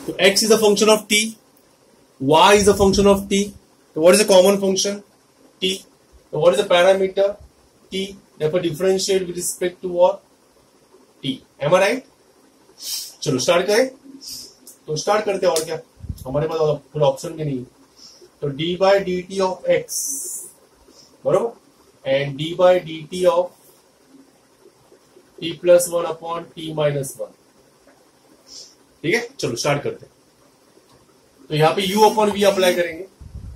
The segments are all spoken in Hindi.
तो x is a function of t, y is a function of t. So what is the common function? T. So what is the parameter? T. Therefore differentiate with respect to what? T. Am I right? चलो स्टार्ट करें. तो स्टार्ट करते हैं. और क्या हमारे पास पूरा ऑप्शन भी नहीं. तो d by dt of x बरोबर and d by dt of t plus 1 upon t minus 1. ठीक है, चलो स्टार्ट करते हैं. तो यहां पे u upon v अप्लाई करेंगे.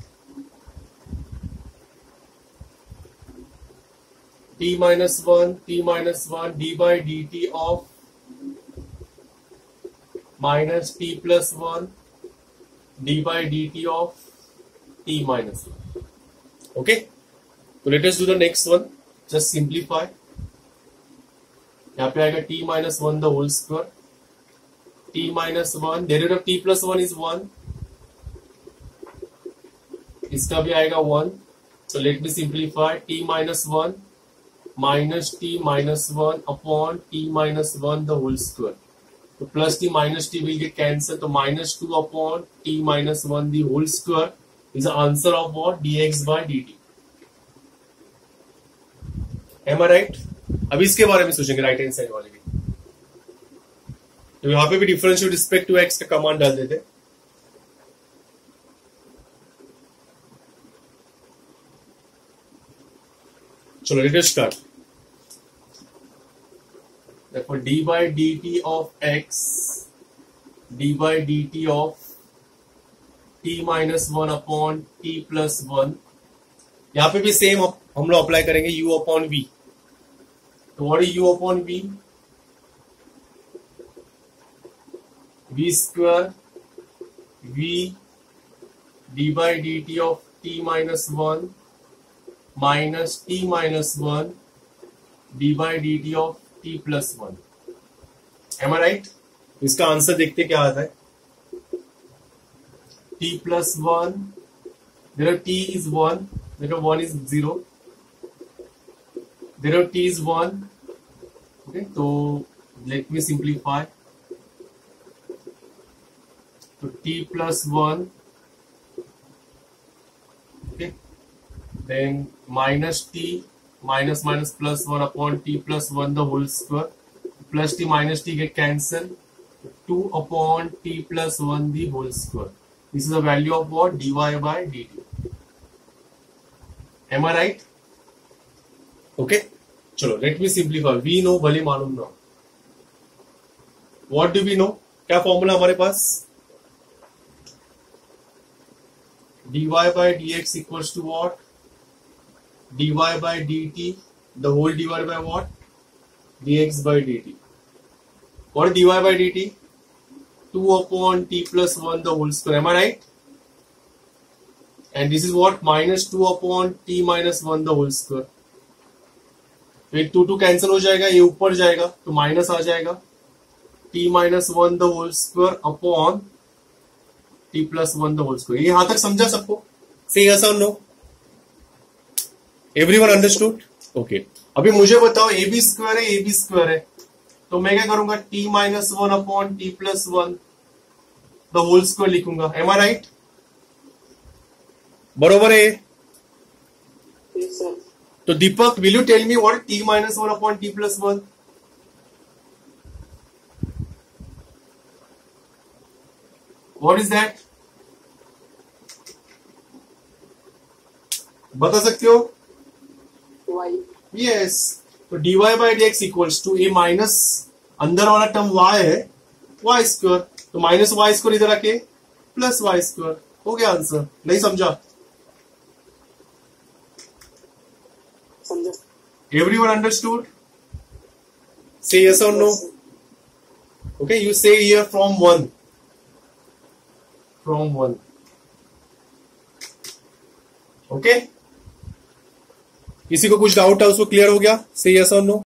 t minus 1 d by dt of minus t plus 1 d by dt of t minus 1. Okay, so let us do the next one. Just simplify. यहाँ पे आएगा t minus 1 the whole square. t minus 1 derivative of t plus 1 is 1. इसका भी आएगा 1. So let me simplify. t minus 1 minus t minus 1 upon t minus 1 the whole square. So plus t minus t will get cancelled. So minus 2 upon t minus 1 the whole square is the answer of what? dx by dt. Am I right? अब इसके बारे में सोचेंगे राइट हैंड साइड वाले भी. तो यहां पे भी difference with respect to x का कमांड डाल देते. चलो let us start. Therefore d by dt of x d by dt of t minus 1 upon t plus 1. यहां पे भी सेम हम लोग अप्लाई करेंगे u upon v. तो what is u upon v? v square v d by dt of t minus 1 minus t minus 1 d by dt of t plus 1. Am I right? इसका आंसर देखते क्या आता है. t plus 1 there t is 1 there 1 is 0 there t is 1. Okay, so let me simplify. So t plus 1, okay, then minus t minus minus plus 1 upon t plus 1 the whole square. Plus t minus t get cancelled. 2 upon t plus 1 the whole square. This is the value of what? dy by dt. Am I right? Okay, चलो let me simplify. We know भले मालूम ना. What do we know? क्या फॉर्मूला हमारे पास? dy by dx equals to what? dy by dt the whole divided by what? dx by dt. What is dy by dt? 2 upon t plus 1 the whole square. Am I right? And this is what? Minus 2 upon t minus 1 the whole square. तो एक 2 कैंसिल हो जाएगा, ये ऊपर जाएगा तो माइनस आ जाएगा. t minus 1 the whole square upon t plus 1 the whole square. ये यहां तक समझा सबको? Say yes or no? Everyone understood? Okay. अभी मुझे बताओ ए बी स्क्वायर है, ए बी स्क्वायर है, तो मैं क्या करूंगा? t minus 1 upon t plus 1 the whole square लिखूंगा. Am I right? बरोबर है? Yes, sir. तो दीपक, will you tell me what is t minus 1 upon t plus 1? What is that? बता सकते हो? Y. Yes. तो dy by dx equals to a minus अंदर वाला टर्म y है y स्क्वायर, तो माइनस y स्क्वायर इधर आके प्लस y स्क्वायर. हो गया आंसर. नहीं समझा? समझा. Everyone understood? Say yes or no? Okay, you say here from 1. From 1. Okay? किसी को कुछ डाउट है उसको क्लियर हो गया? Say yes or no?